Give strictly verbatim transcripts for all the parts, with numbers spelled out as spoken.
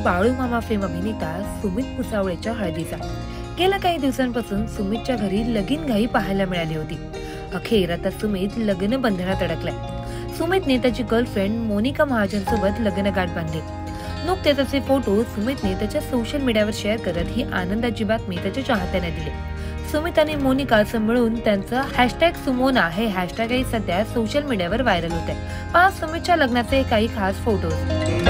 Balumama fame अभिनेता सुमित मुसावळेच्या हळदीचा गेल्या काही दिवसांपासून सुमितच्या घरी लगीनघाई पाहायला मिळाली होती। अखेर आता सुमित लग्न बंधनात अडकलाय। सुमितने त्याची गर्लफ्रेंड मोनिका महाजन सोबत लग्नगाठ बांधली। नुकतेच असे फोटो सुमितने त्याच्या सोशल मीडियावर शेअर करत ही आनंदाची बातमी त्याच्या चाहत्यांना दिली। सुमित आणि मोनिका असं मिळून त्यांचं हॅशटॅग सुमोना हे हॅशटॅगही सध्या सोशल मीडियावर व्हायरल होत आहे। पहा सुमितच्या लग्नाचे काही खास फोटोज।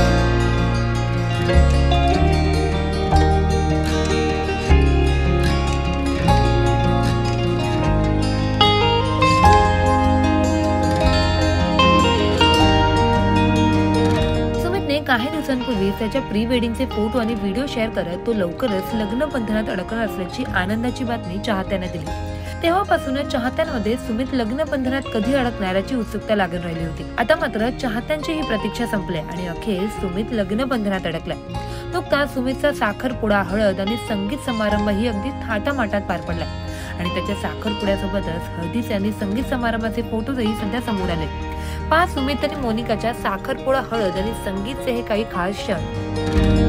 काही दिवसांपूर्वी त्याच्या प्री वेडिंगचे फोटो आणि व्हिडिओ शेअर करत तो लवकरच लग्न बंधनात अडकणार असल्याची आनंदाची बातमी चाहत्यांना दिली। तेव्हापासूनच चाहत्यांमध्ये सुमित लग्न बंधनात कधी अडकणार याची उत्सुकता लागून राहिली होती। आता मात्र चाहत्यांची ही प्रतीक्षा संपली आणि अखेर सुमित लग्न बंधनात अडकलाय। नुकताच सुमितचा साखरपुडा, हळद आणि संगीत समारंभ ही अगदी थाटामाटात पार पडलाय आणि त्याच्या साखरपुड्यासोबतच हळदीचे आणि संगीत समारंभाचे फोटोजही सध्या समोर आले। पहा सुमित आणि मोनिकाच्या साखरपुडा, हळद आणि संगीतचे हे काही खास क्षण।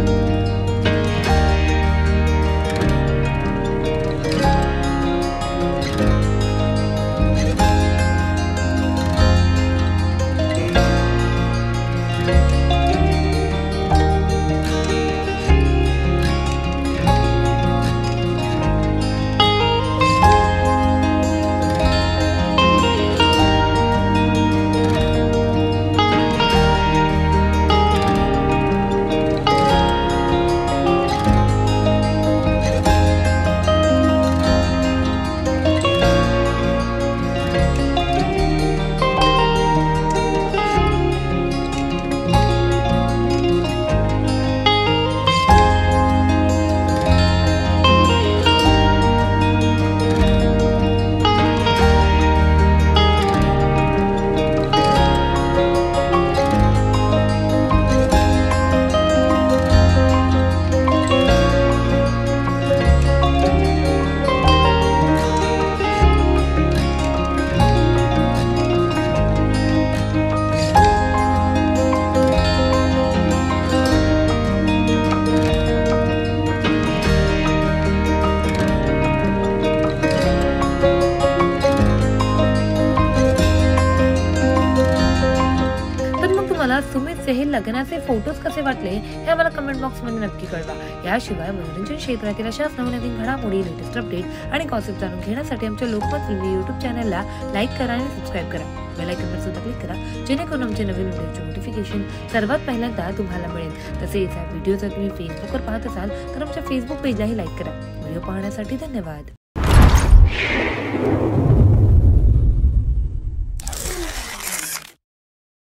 मला सुमितचे हे लग्नाचे फोटोज कसे वाटले हे आम्हाला कमेंट बॉक्स मध्ये नक्की कळवा। याशिवाय मनोरंजन क्षेत्रातील अशाच नवनवीन घडामोडी, लेटेस्ट अपडेट आणि गॉसिप जाणून घेण्यासाठी आमच्या लोकमत फिल्मी युट्यूब चॅनलला लाईक करा आणि सबस्क्राईब करा। बेल आयकॉनवर सुद्धा क्लिक करा जेणेकरून आमचे नवीन व्हिडिओचे नोटिफिकेशन सर्वात पहिल्यांदा तुम्हाला मिळेल। तसेच हा व्हिडिओ जर तुम्ही फेसबुकवर पाहत असाल तर आमच्या फेसबुक पेजलाही लाईक करा। व्हिडिओ पाहण्यासाठी धन्यवाद।